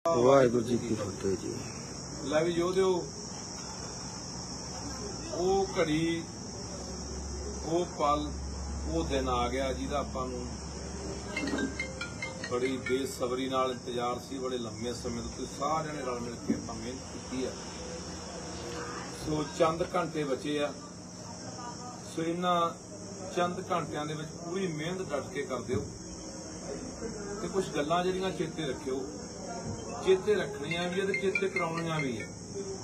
ਵਾਹਿਗੁਰੂ ਜੀ ਕੀ ਫਤਿਹ ਜੀ। ਲੈ ਵੀ ਜੋ ਦਿਓ ਉਹ ਘੜੀ ਉਹ ਪਲ ਉਹ ਦਿਨ ਆ ਗਿਆ ਜਿਹਦਾ ਆਪਾਂ ਨੂੰ ਬੜੀ ਬੇਸਬਰੀ ਨਾਲ ਇੰਤਜ਼ਾਰ ਸੀ। ਬੜੇ ਲੰਮੇ ਸਮੇਂ ਤੋਂ ਸਾਰਿਆਂ ਨੇ ਰਲ ਮਿਲ ਕੇ ਆਪਾਂ ਮਿਹਨਤ ਕੀਤੀ ਆ। ਸੋ ਚੰਦ ਘੰਟੇ ਬਚੇ ਆ। ਸੋ ਇਹਨਾਂ ਚੰਦ ਘੰਟਿਆਂ ਦੇ ਵਿੱਚ ਪੂਰੀ ਮਿਹਨਤ ਡਟ ਕੇ ਕਰ ਦਿਓ ਤੇ ਕੁਝ ਗੱਲਾਂ ਜਿਹੜੀਆਂ ਚੇਤੇ ਰੱਖਿਓ। ਚੇਤੇ ਰੱਖਣੀਆਂ ਵੀ ਤੇ ਚੇਤੇ ਕਰਾਉਣੀਆਂ ਵੀ ਹੈ।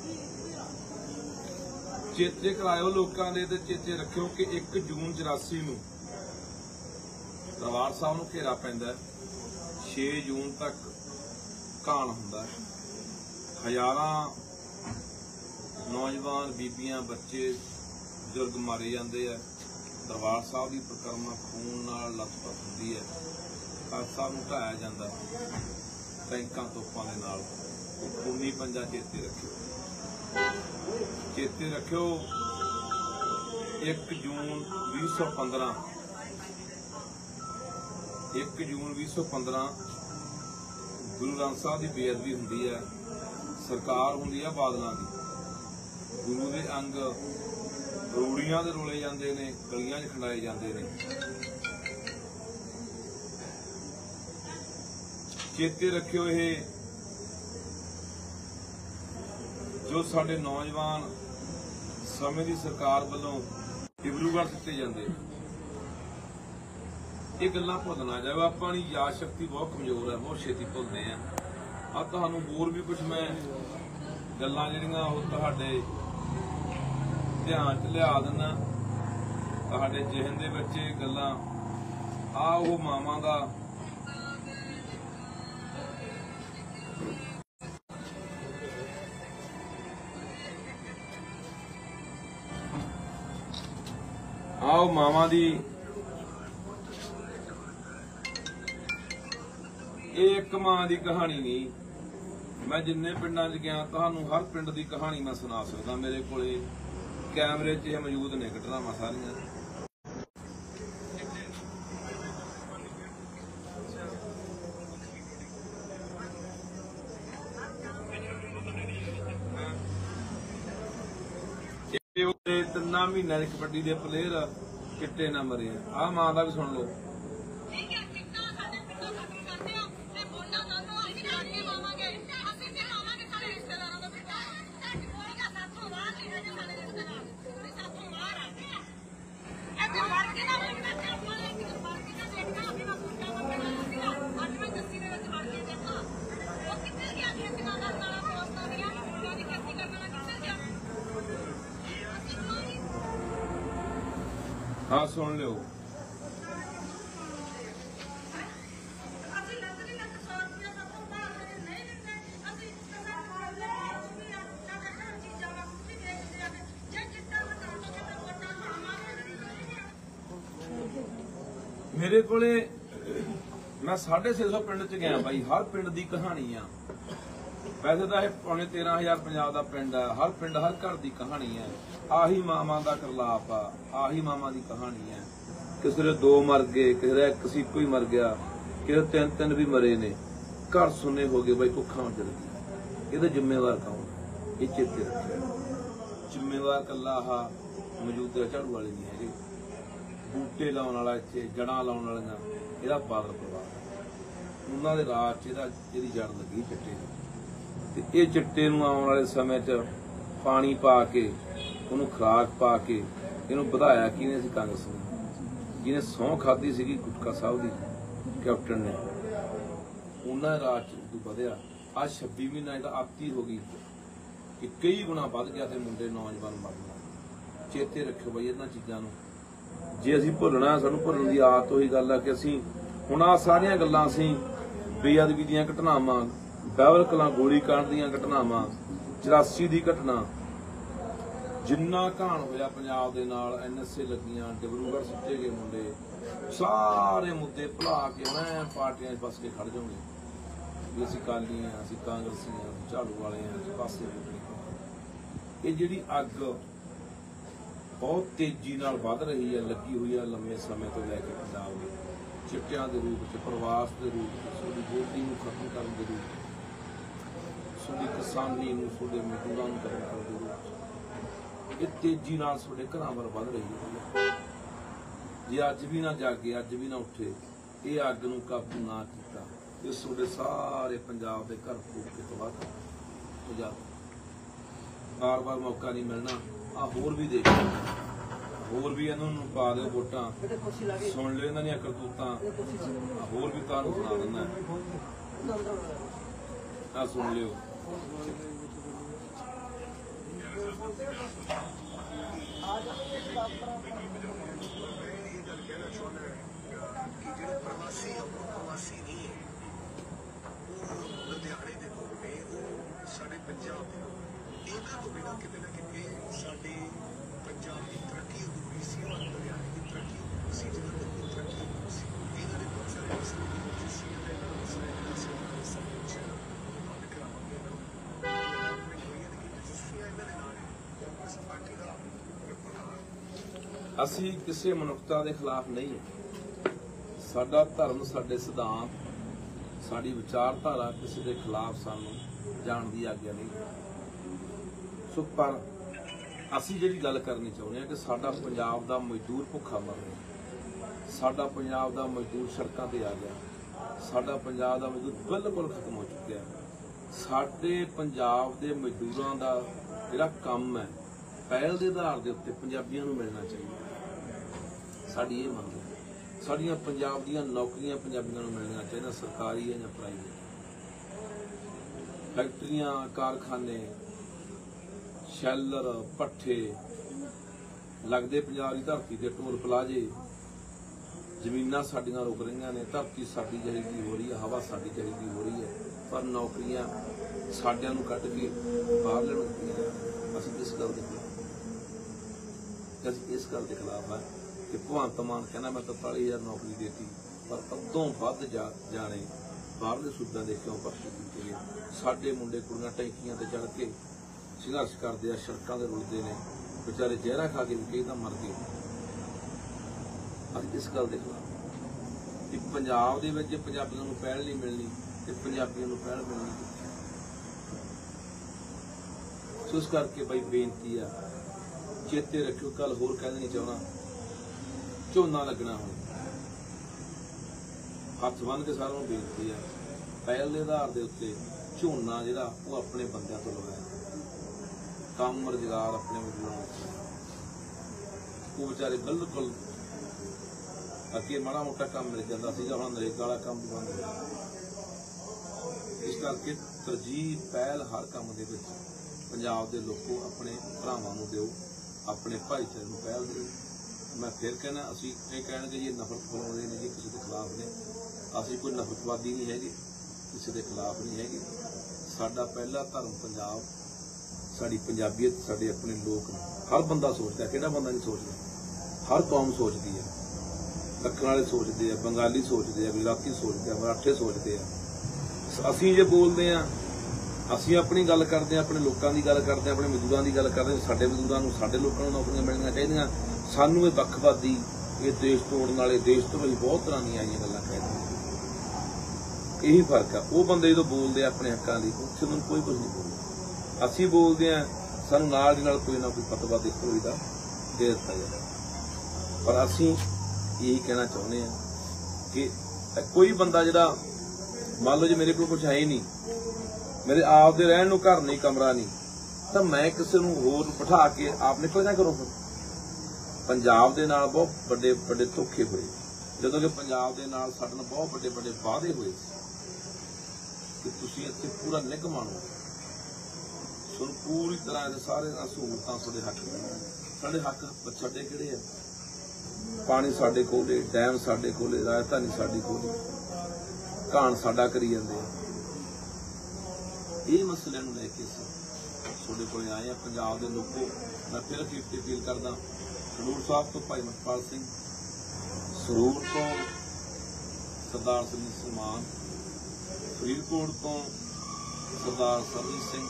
ਚੇਤੇ ਕਰਾਇਓ ਲੋਕਾਂ ਦੇ ਤੇ ਚੇਤੇ ਰੱਖਿਓ ਕਿ 1 ਜੂਨ 84 ਨੂੰ ਦਰਬਾਰ ਸਾਹਿਬ ਨੂੰ ਘੇਰਾ ਪੈਂਦਾ। 6 ਜੂਨ ਤੱਕ ਕਾਣ ਹੁੰਦਾ। ਹਜ਼ਾਰਾਂ ਨੌਜਵਾਨ ਬੀਬੀਆਂ ਬੱਚੇ ਬਜ਼ੁਰਗ ਮਾਰੇ ਜਾਂਦੇ ਆ। ਦਰਬਾਰ ਸਾਹਿਬ ਦੀ ਪਰਿਕਰਮਾ ਖੂਨ ਨਾਲ ਲੱਥਪੱਥ ਹੁੰਦੀ ਹੈ। ਖਾਲਸਾ ਸਾਹਿਬ ਨੂੰ ਢਾਇਆ ਜਾਂਦਾ ਟੈਂਕਾਂ ਤੋਪਾਂ ਦੇ ਨਾਲ। ਖੂਨੀ ਪੰਜਾ ਚੇਤੇ ਰੱਖਿਓ। ਚੇਤੇ ਰੱਖਿਓ 1 ਜੂਨ 2015 1 ਜੂਨ 2015 ਗੁਰੂ ਗ੍ਰੰਥ ਸਾਹਿਬ ਦੀ ਬੇਅਦਬੀ ਹੁੰਦੀ ਹੈ। ਸਰਕਾਰ ਹੁੰਦੀ ਹੈ ਬਾਦਲਾਂ ਦੀ। ਗੁਰੂ ਦੇ ਅੰਗ ਰੂੜੀਆਂ ਦੇ ਰੋਲੇ ਜਾਂਦੇ ਨੇ, ਗਲੀਆਂ 'ਚ ਖੰਡਾਏ ਜਾਂਦੇ ਨੇ। ਚੇਤੇ ਰੱਖਿਓ ਇਹ ਜੋ ਸਾਡੇ ਨੌਜਵਾਨ ਸਮੇਂ ਦੀ ਸਰਕਾਰ ਵੱਲੋਂ ਡਿਬਰੂਗੜ੍ਹ ਦਿੱਤੇ ਜਾਂਦੇ, ਇਹ ਗੱਲਾਂ ਭੁੱਲ ਨਾ ਜਾਓ। ਆਪਾਂ ਦੀ ਯਾਦ ਸ਼ਕਤੀ ਬਹੁਤ ਕਮਜ਼ੋਰ ਹੈ, ਬਹੁਤ ਛੇਤੀ ਭੁੱਲਦੇ ਆ। ਆ ਤੁਹਾਨੂੰ ਹੋਰ ਵੀ ਕੁਝ ਮੈਂ ਗੱਲਾਂ ਜਿਹੜੀਆਂ ਉਹ ਤੁਹਾਡੇ ਧਿਆਨ 'ਚ ਲਿਆ ਦਿੰਦਾ। ਤੁਹਾਡੇ ਜ਼ਿਹਨ ਦੇ ਵਿੱਚ ਇਹ ਗੱਲਾਂ ਆ ਉਹ ਮਾਵਾਂ ਦਾ ਆਓ ਮਾਵਾਂ ਦੀ ਇਹ ਇੱਕ ਮਾਂ ਦੀ ਕਹਾਣੀ ਨਹੀਂ। ਮੈਂ ਜਿੰਨੇ ਪਿੰਡਾਂ 'ਚ ਗਿਆ ਤੁਹਾਨੂੰ ਹਰ ਪਿੰਡ ਦੀ ਕਹਾਣੀ ਮੈਂ ਸੁਣਾ ਸਕਦਾ। ਮੇਰੇ ਕੋਲੇ ਕੈਮਰੇ 'ਚ ਇਹ ਮੌਜੂਦ ਨੇ ਘਟਨਾਵਾਂ ਸਾਰੀਆਂ। ਇਹ 3 ਮਹੀਨਿਆਂ ਦੇ ਕਬੱਡੀ ਦੇ ਪਲੇਅਰ ਚਿੱਟੇ ਨਾ ਮਰੇ। ਆਹ ਮਾਂ ਦਾ ਵੀ ਸੁਣ ਲਓ। हाँ सुन लो। मेरे कोले मैं 650 पिंड च गया भाई। हर पिंड दी कहानी आ। वैसे तो यह पौने 13,000 पंजाब दा पिंड है। हर पिंड हर घर दी कहानी है। आही मावां दा करलाप आ। आही मावां दी कहानी है। किसी दे 2 मर गए, किसी दा किसी कोई मर गया, किसी 3 भी मरे ने। घर सुने हो गए भाई, कुखां चल गई। ये जिम्मेवार कौन? ये चेते रखियो। जिम्मेवार कला आ मौजूदा झाड़ू वाले नहीं है। बूटे लाने वाला इत्थे जड़ां लाने वालियां इहदा बादल परिवार। उन्हां दे राज च इहदा जिहदी जड़ लगी चिट्टे ते इह चिट्टे नूं आउण वाले समय च पानी पा के उहनूं खुराक पा के इहनूं वधाया किहने सी? कांग्रेस ने, जिहने सौं खाधी सीगी गुटका साहब दी कैप्टन ने। उन्हां दे राज च उदों वधिया आ 26 महीना इहदा आती हो गई कि कई गुणा वध गया ते मुंडे नौजवान मर गए। चेते रखियो बई इन्हां चीज़ां नूं। जे असीं भुलना सानूं भुलण दी आदत होई गल है कि असीं हुण आ सारियां गल्लां असीं बेअदबी दीयां घटनावां, बाबल कलां गोली कांड दीयां घटनावां, 84 दी घटना, जिन्ना घाण होया पंजाब दे नाल, NSA लगियां, डिब्रूगढ़ सुੱਟੇ गए मुंडे, सारे मुद्दे भुला के मैं पार्टियां 'ਚ फस के खड़ जाऊंगे भी असीं अकाली हां, असीं कांग्रेसी हां, झाड़ू वाले हां, पासे ये जिहड़ी अग बहुत तेजी नाल वध रही है, लगी हुई है लंबे समय तो लैके पंजाब में। चिट्टियां के रूप च, प्रवास के रूप च, साडी वोटिंग खत्म करने के रूप ਕਿਸਾਨੀ ਨੂੰ, ਤੁਹਾਡੇ ਮਜ਼ਦੂਰਾਂ ਨੂੰ ਕਰਨਾ ਦੇ ਇਹ ਤੇਜ਼ੀ ਨਾਲ ਤੁਹਾਡੇ ਘਰਾਂ ਵੱਲ ਵੱਧ ਰਹੀ ਹੈ। ਜੇ ਅੱਜ ਵੀ ਨਾ ਜਾਗੇ, ਅੱਜ ਵੀ ਨਾ ਉੱਠੇ, ਇਹ ਅੱਗ ਨੂੰ ਕਾਬੂ ਨਾ ਕੀਤਾ, ਇਹ ਤੁਹਾਡੇ ਸਾਰੇ ਪੰਜਾਬ ਦੇ ਘਰ ਫੂਕ ਕੇ ਤਬਾਹ ਕਰ ਪੰਜਾਬ। ਬਾਰ-ਬਾਰ ਮੌਕਾ ਨਹੀਂ ਮਿਲਣਾ। ਆ ਹੋਰ ਵੀ ਦੇਖ, ਹੋਰ ਵੀ ਇਹਨਾਂ ਨੂੰ ਪਾ ਦਿਓ ਵੋਟਾਂ, ਸੁਣ ਲਿਓ ਇਹਨਾਂ ਦੀਆਂ ਕਰਤੂਤਾਂ। ਹੋਰ ਵੀ ਤੁਹਾਨੂੰ ਸੁਣਾ ਦਿੰਦਾ, ਆ ਸੁਣ ਲਿਓ। प्रवासी प्रवासी नहीं है, वो लुधियाने के लोग ने, वो साडे पंजाब के लोग। इन्हां तो बिना किते ना किते साडे पंजाब की तरक्की अधूरी सी और लुधियाने की तरक्की अधूरी सी, जलंधर की तरक्की अधूरी सी। इन्हां ने बहुत सारे मसले की कोशिश की है, मसले सब कुछ हल करावांगे। गवर्नमेंट हुई है लेकिन रजिस्ट्रियां इन्हां दे नाल है, कांग्रेस पार्टी दा ਅਸੀਂ ਕਿਸੇ ਮਨੁੱਖਤਾ ਦੇ ਖਿਲਾਫ ਨਹੀਂ ਹੈ। ਸਾਡਾ ਧਰਮ, ਸਾਡੇ ਸਿਧਾਂਤ, ਸਾਡੀ ਵਿਚਾਰਧਾਰਾ ਕਿਸੇ ਦੇ ਖਿਲਾਫ ਸਾਨੂੰ ਜਾਣ ਦੀ ਆਗਿਆ ਨਹੀਂ। ਸੋ ਪਰ ਅਸੀਂ ਜਿਹੜੀ ਗੱਲ ਕਰਨੀ ਚਾਹੁੰਦੇ ਹਾਂ ਕਿ ਸਾਡਾ ਪੰਜਾਬ ਦਾ ਮਜ਼ਦੂਰ ਭੁੱਖਾ ਮਰ ਰਿਹਾ, ਸਾਡਾ ਪੰਜਾਬ ਦਾ ਮਜ਼ਦੂਰ ਸੜਕਾਂ ਤੇ ਆ ਗਿਆ, ਸਾਡਾ ਪੰਜਾਬ ਦਾ ਮਜ਼ਦੂਰ ਬਿਲਕੁਲ ਖਤਮ ਹੋ ਚੁੱਕਿਆ। ਸਾਡੇ ਪੰਜਾਬ ਦੇ ਮਜ਼ਦੂਰਾਂ ਦਾ ਜਿਹੜਾ ਕੰਮ ਹੈ, ਪਹਿਲ ਦੇ ਆਧਾਰ ਦੇ ਉੱਤੇ ਪੰਜਾਬੀਆਂ ਨੂੰ ਮਿਲਣਾ ਚਾਹੀਦਾ। ਸਾਡੀ ਇਹ ਮੰਗ ਹੈ। ਸਾਡੀਆਂ ਪੰਜਾਬ ਦੀਆਂ ਨੌਕਰੀਆਂ ਪੰਜਾਬੀਆਂ ਨੂੰ ਮਿਲਣੀਆਂ ਚਾਹੀਦੀਆਂ, ਸਰਕਾਰੀ ਹੈ ਜਾਂ ਪ੍ਰਾਈਵੇਟ। ਫੈਕਟਰੀਆਂ, ਕਾਰਖਾਨੇ, ਸ਼ੈਲਰ, ਭੱਠੇ ਲੱਗਦੇ ਪੰਜਾਬ ਦੀ ਧਰਤੀ ਤੇ, ਟੋਲ ਪਲਾਜ਼ੇ, ਜ਼ਮੀਨਾਂ ਸਾਡੀਆਂ ਰੁਕ ਰਹੀਆਂ ਨੇ, ਧਰਤੀ ਸਾਡੀ ਜ਼ਹਿਰੀਲੀ ਹੋ ਰਹੀ ਹੈ, ਹਵਾ ਸਾਡੀ ਜ਼ਹਿਰੀਲੀ ਹੋ ਰਹੀ ਹੈ, ਪਰ ਨੌਕਰੀਆਂ ਸਾਡਿਆਂ ਨੂੰ ਕੱਢ ਕੇ ਬਾਹਰਲੇ ਨੂੰ ਦਿੱਤੀਆਂ। ਅਸੀਂ ਇਸ ਗੱਲ ਦੇ ਖਿਲਾਫ, ਅਸੀਂ ਇਸ ਗੱਲ ਦੇ ਖਿਲਾਫ ਹੈ ਕਿ ਭਗਵੰਤ ਮਾਨ ਕਹਿੰਦਾ ਮੈਂ 43,000 ਨੌਕਰੀ ਦੇਤੀ, ਪਰ ਅੱਧੋਂ ਵੱਧ ਜਾਣੇ ਬਾਹਰਲੇ ਸੂਬਿਆਂ ਦੇ ਕਿਉਂ ਭਰਤੀ ਕੀਤੇ ਗਏ। ਸਾਡੇ ਮੁੰਡੇ ਕੁੜੀਆਂ ਟੈਂਕੀਆਂ ਤੇ ਚੜ੍ਹ ਕੇ ਸੰਘਰਸ਼ ਕਰਦੇ ਆ, ਸੜਕਾਂ ਤੇ ਰੁਲਦੇ ਨੇ, ਵਿਚਾਰੇ ਜ਼ਹਿਰਾ ਖਾ ਕੇ ਵੀ ਕਈ ਤਾਂ ਮਰ ਗਏ। ਅਸੀਂ ਇਸ ਗੱਲ ਦੇ ਖਿਲਾਫ ਕਿ ਪੰਜਾਬ ਦੇ ਵਿੱਚ ਪੰਜਾਬੀਆਂ ਨੂੰ ਪਹਿਲ ਨਹੀਂ ਮਿਲਣੀ ਤੇ ਪੰਜਾਬੀਆਂ ਨੂੰ ਪਹਿਲ ਮਿਲਣੀ। ਸੋ ਇਸ ਕਰਕੇ ਬਈ ਬੇਨਤੀ ਆ, ਚੇਤੇ ਰੱਖਿਓ। ਕੱਲ ਹੋਰ ਕਹਿ ਦੇਣੀ ਚਾਹੁੰਦਾ, ਝੋਨਾ ਲੱਗਣਾ ਹੁਣ, ਹੱਥ ਬੰਨ੍ਹ ਕੇ ਸਾਰਿਆਂ ਨੂੰ ਬੇਨਤੀ ਆ, ਪਹਿਲ ਦੇ ਆਧਾਰ ਦੇ ਉੱਤੇ ਝੋਨਾ ਜਿਹੜਾ ਉਹ ਆਪਣੇ ਬੰਦਿਆਂ ਤੋਂ ਲਵਾਇਆ, ਕੰਮ ਰੁਜ਼ਗਾਰ ਆਪਣੇ ਮਜ਼ਦੂਰਾਂ ਨੂੰ। ਉਹ ਵਿਚਾਰੇ ਬਿਲਕੁਲ ਅੱਗੇ ਮਾੜਾ ਮੋਟਾ ਕੰਮ ਮਿਲ ਜਾਂਦਾ ਸੀਗਾ, ਹੁਣ ਨਰੇਗਾ ਵਾਲਾ ਕੰਮ ਵੀ ਬੰਦ ਹੋ ਗਿਆ। ਇਸ ਕਰਕੇ ਤਰਜੀਹ, ਪਹਿਲ ਹਰ ਕੰਮ ਦੇ ਵਿੱਚ ਪੰਜਾਬ ਦੇ ਲੋਕੋ ਆਪਣੇ ਭਰਾਵਾਂ ਨੂੰ ਦਿਓ, ਆਪਣੇ ਭਾਈਚਾਰੇ ਨੂੰ ਪਹਿਲ ਦਿਓ। ਮੈਂ ਫਿਰ ਕਹਿਣਾ, ਅਸੀਂ ਇਹ ਕਹਿਣਗੇ ਜੀ ਨਫ਼ਰਤ ਫੈਲਾਉਂਦੇ ਨੇ ਜੀ, ਕਿਸੇ ਦੇ ਖਿਲਾਫ ਨੇ। ਅਸੀਂ ਕੋਈ ਨਫ਼ਰਤਵਾਦੀ ਨਹੀਂ ਹੈਗੇ, ਕਿਸੇ ਦੇ ਖਿਲਾਫ ਨਹੀਂ ਹੈਗੇ। ਸਾਡਾ ਪਹਿਲਾ ਧਰਮ ਪੰਜਾਬ, ਸਾਡੀ ਪੰਜਾਬੀਅਤ, ਸਾਡੇ ਆਪਣੇ ਲੋਕ। ਹਰ ਬੰਦਾ ਸੋਚਦਾ, ਕਿਹੜਾ ਬੰਦਾ ਨਹੀਂ ਸੋਚਦਾ? ਹਰ ਕੌਮ ਸੋਚਦੀ ਹੈ। ਦੱਖਣ ਵਾਲੇ ਸੋਚਦੇ ਆ, ਬੰਗਾਲੀ ਸੋਚਦੇ ਆ, ਗੁਜਰਾਤੀ ਸੋਚਦੇ ਆ, ਮਰਾਠੇ ਸੋਚਦੇ ਆ। ਅਸੀਂ ਜੇ ਬੋਲਦੇ ਆ, ਅਸੀਂ ਆਪਣੀ ਗੱਲ ਕਰਦੇ ਹਾਂ, ਆਪਣੇ ਲੋਕਾਂ ਦੀ ਗੱਲ ਕਰਦੇ ਹਾਂ, ਆਪਣੇ ਮਜ਼ਦੂਰਾਂ ਦੀ ਗੱਲ ਕਰਦੇ ਹਾਂ। ਸਾਡੇ ਮਜ਼ਦੂਰਾਂ ਨੂੰ, ਸਾਡੇ ਲੋਕਾਂ ਨੂੰ ਨੌਕਰੀਆਂ ਮਿਲਣੀਆਂ ਚਾਹੀਦੀਆਂ। ਸਾਨੂੰ ਇਹ ਵੱਖਵਾਦੀ, ਇਹ ਦੇਸ਼ ਤੋੜਨ ਵਾਲੇ, ਦੇਸ਼ ਤੋਂ ਵੀ ਬਹੁਤ ਤਰ੍ਹਾਂ ਦੀਆਂ ਆਈਆਂ ਗੱਲਾਂ ਕਹਿੰਦੇ। ਇਹੀ ਫਰਕ ਆ। ਉਹ ਬੰਦੇ ਜਦੋਂ ਬੋਲਦੇ ਆ ਆਪਣੇ ਹੱਕਾਂ ਦੀ, ਉੱਥੇ ਉਹਨਾਂ ਨੂੰ ਕੋਈ ਕੁਝ ਨਹੀਂ ਬੋਲਦਾ। ਅਸੀਂ ਬੋਲਦੇ ਆ, ਸਾਨੂੰ ਨਾਲ ਦੀ ਨਾਲ ਕੋਈ ਨਾ ਕੋਈ ਫਤਵਾ ਦੇ ਦਿੱਤਾ ਜਾਂਦਾ। ਪਰ ਅਸੀਂ ਇਹੀ ਕਹਿਣਾ ਚਾਹੁੰਦੇ ਆ ਕਿ ਕੋਈ ਬੰਦਾ ਜਿਹੜਾ, ਮੰਨ ਲਓ ਜੇ ਮੇਰੇ ਕੋਲ ਕੁਝ ਹੈ ਹੀ ਨਹੀਂ, ਮੇਰੇ ਆਪ ਦੇ ਰਹਿਣ ਨੂੰ ਘਰ ਨਹੀਂ, ਕਮਰਾ ਨਹੀਂ, ਤਾਂ ਮੈਂ ਕਿਸੇ ਨੂੰ ਹੋਰ ਬਿਠਾ ਕੇ ਆਪ ਨਿਕਲ ਜਾ ਕਰੋ। ਪੰਜਾਬ ਦੇ ਨਾਲ ਬਹੁਤ ਵੱਡੇ ਵੱਡੇ ਧੋਖੇ ਹੋਏ, ਜਦੋਂ ਕਿ ਪੰਜਾਬ ਦੇ ਨਾਲ ਸਾਡੇ ਨਾਲ ਬਹੁਤ ਵੱਡੇ ਵੱਡੇ ਵਾਅਦੇ ਹੋਏ ਕਿ ਤੁਸੀਂ ਇੱਥੇ ਪੂਰਾ ਨਿੱਘ ਮਾਣੋ, ਤੁਹਾਨੂੰ ਪੂਰੀ ਤਰ੍ਹਾਂ ਦੇ ਸਾਰੇ ਸਹੂਲਤਾਂ ਤੁਹਾਡੇ ਹੱਕ ਮਿਲਣ। ਸਾਡੇ ਹੱਕ ਛੱਡੇ ਕਿਹੜੇ ਆ? ਪਾਣੀ ਸਾਡੇ ਕੋਲੇ, ਡੈਮ ਸਾਡੇ ਕੋਲੇ, ਰਾਜਧਾਨੀ ਸਾਡੀ ਕੋਲੇ, ਘਾਣ ਸਾਡਾ ਕਰੀ ਜਾਂਦੇ ਆ। ਇਹ ਮਸਲੇ ਨੂੰ ਲੈ ਕੇ ਤੁਹਾਡੇ ਕੋਲ ਆਏ ਆ। ਪੰਜਾਬ ਦੇ ਲੋਕੋ, ਮੈਂ ਫਿਰ ਅਪੀਲ ਕਰਦਾ, ਖਡੂਰ ਸਾਹਿਬ ਤੋਂ ਭਾਈ ਮਨਪਾਲ ਸਿੰਘ, ਸਰੂਰ ਤੋਂ ਸਰਦਾਰ ਸੁਰਜੀਤ ਮਾਨ, ਫਰੀਦਕੋਟ ਤੋਂ ਸਰਦਾਰ ਸਰਜੀਤ ਸਿੰਘ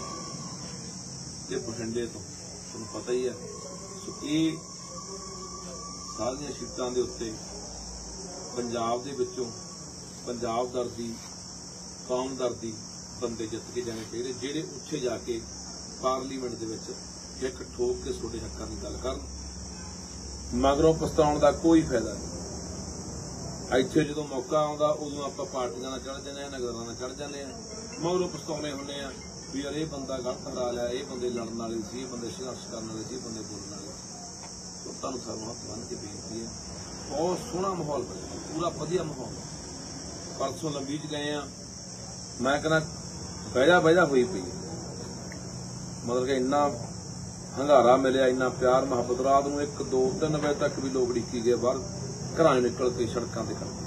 ਤੇ ਬਠਿੰਡੇ ਤੋਂ, ਤੁਹਾਨੂੰ ਪਤਾ ਹੀ ਹੈ। ਸੋ ਇਹ ਸਾਰੀਆਂ ਸੀਟਾਂ ਦੇ ਉੱਤੇ ਪੰਜਾਬ ਦੇ ਵਿੱਚੋਂ ਪੰਜਾਬ ਦਰਦੀ, ਕੌਮ ਦਰਦੀ ਬੰਦੇ ਜਿੱਤ ਕੇ ਜਾਣੇ ਚਾਹੀਦੇ ਜਿਹੜੇ ਉੱਥੇ ਜਾ ਕੇ ਪਾਰਲੀਮੈਂਟ ਦੇ ਵਿੱਚ ਇੱਕ ਠੋਕ ਕੇ ਤੁਹਾਡੇ ਹੱਕਾਂ ਦੀ ਗੱਲ ਕਰਨ। ਮਗਰੋਂ ਪਛਤਾਉਣ ਦਾ ਕੋਈ ਫਾਇਦਾ ਨਹੀਂ। ਇੱਥੇ ਜਦੋਂ ਮੌਕਾ ਆਉਂਦਾ ਉਦੋਂ ਆਪਾਂ ਪਾਰਟੀਆਂ ਨਾਲ ਚੜ ਜਾਂਦੇ ਆ, ਨਗਰਾਂ ਨਾਲ ਚੜ ਜਾਂਦੇ ਆ, ਮਗਰੋਂ ਪਛਤਾਉਣੇ ਹੁੰਦੇ ਆ ਵੀ ਯਾਰ ਇਹ ਬੰਦਾ ਗਲਤ ਹਰਾ ਲਿਆ, ਇਹ ਬੰਦੇ ਲੜਨ ਵਾਲੇ ਸੀ, ਇਹ ਬੰਦੇ ਸੰਘਰਸ਼ ਕਰਨ ਵਾਲੇ ਸੀ, ਇਹ ਬੰਦੇ ਬੋਲਣ ਵਾਲੇ ਸੀ। ਤੁਹਾਨੂੰ ਸਰਵਾਂ ਹੱਥ ਬੰਨ੍ਹ ਕੇ ਬੇਨਤੀ ਹੈ, ਬਹੁਤ ਸੋਹਣਾ ਮਾਹੌਲ ਬਣਿਆ, ਪੂਰਾ ਵਧੀਆ ਮਾਹੌਲ। ਪਰਸੋਂ ਲੰਬੀ ਚ ਗਏ ਆ, ਮੈਂ ਕਹਿੰਦਾ ਬਹਿਜਾ ਹੋਈ ਪਈ, ਮਤਲਬ ਕਿ ਇੰਨਾ ਹੰਗਾਰਾ ਮਿਲਿਆ, ਇੰਨਾ ਪਿਆਰ ਮੁਹੱਬਤ। ਰਾਤ ਨੂੰ 1, 2, 3 ਵਜੇ ਤੱਕ ਵੀ ਲੋਕ ਡਿੱਕੀ ਗਏ ਬਾਹਰ, ਘਰਾਂ ਨੂੰ ਨਿਕਲ ਕੇ ਸੜਕਾਂ ਤੇ ਕਰਦੇ।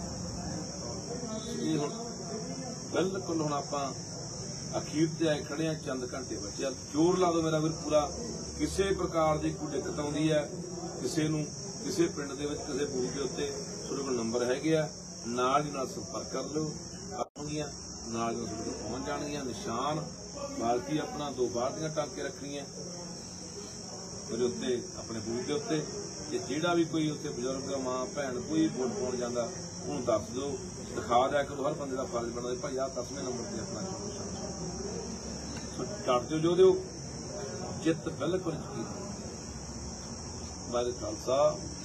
ਇਹ ਹੁਣ ਬਿਲਕੁਲ ਹੁਣ ਆਪਾਂ ਅਖੀਰ ਤੇ ਆਏ ਖੜੇ ਆ, ਚੰਦ ਘੰਟੇ ਬਚੇ ਆ। ਜ਼ੋਰ ਲਾ ਦਿਓ ਮੇਰਾ ਵੀਰ ਪੂਰਾ। ਕਿਸੇ ਪ੍ਰਕਾਰ ਦੀ ਕੋਈ ਦਿੱਕਤ ਆਉਂਦੀ ਹੈ ਕਿਸੇ ਨੂੰ, ਕਿਸੇ ਪਿੰਡ ਦੇ ਵਿੱਚ, ਕਿਸੇ ਬੂਥ ਦੇ ਉੱਤੇ ਤੁਹਾਡੇ ਕੋਲ ਨੰਬਰ ਹੈਗੇ ਆ, ਨਾਲ ਹੀ ਨਾਲ ਸੰਪਰਕ ਕਰ ਲਓ। ਆਉਣਗੀਆਂ ਨਾਲ ਹੀ ਤੁਹਾਡੇ ਕੋਲ ਪਹੁੰਚ ਜਾਣਗੀਆਂ। ਨਿਸ਼ਾਨ ਬਾਲਕੀ ਆਪਣਾ 2 ਬਾਹਰ ਦੀਆਂ ਟਾਂਕੇ ਰੱਖਣੀਆਂ ਉਹਦੇ ਉੱਤੇ, ਆਪਣੇ ਬੂਥ ਦੇ ਉੱਤੇ। ਤੇ ਜਿਹੜਾ ਵੀ ਕੋਈ ਉੱਥੇ ਬਜ਼ੁਰਗ, ਮਾਂ, ਭੈਣ ਕੋਈ ਵੋਟ ਪਾਉਣ ਜਾਂਦਾ ਉਹਨੂੰ ਦੱਸ ਦਿਓ, ਦਿਖਾ ਦਿਆ ਕਰੋ। ਹਰ ਬੰਦੇ ਦਾ ਫਰਜ਼ ਬਣਦਾ ਭਾਈ ਆਹ 10ਵੇਂ ਨੰਬਰ ਤੇ ਆਪਣਾ ਕਰ ਦਿਓ, ਜੋ ਦਿਓ। ਜਿੱਤ ਬਿਲਕੁਲ ਯਕੀਨ। ਵਾਹਿਗੁਰੂ ਖਾਲਸਾ